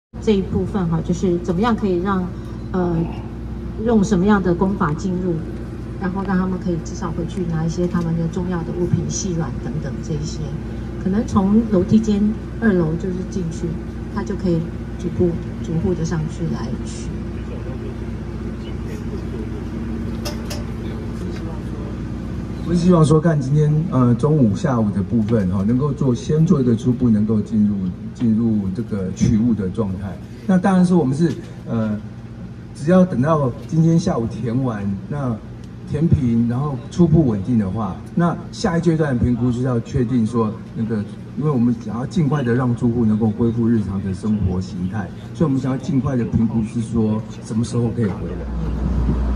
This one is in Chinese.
这一部分哈，就是怎么样可以让用什么样的功法进入，然后让他们可以至少回去拿一些他们的重要的物品、细软等等这一些，可能从楼梯间2楼就是进去，他就可以逐步的上去来取。 我是希望说，看今天中午、下午的部分哈，能够先做一个初步，能够进入这个取物的状态。那当然是我们是只要等到今天下午填完，那填平，然后初步稳定的话，那下一阶段的评估就是要确定说那个，因为我们想要尽快的让住户能够恢复日常的生活形态，所以我们想要尽快的评估是说什么时候可以回来。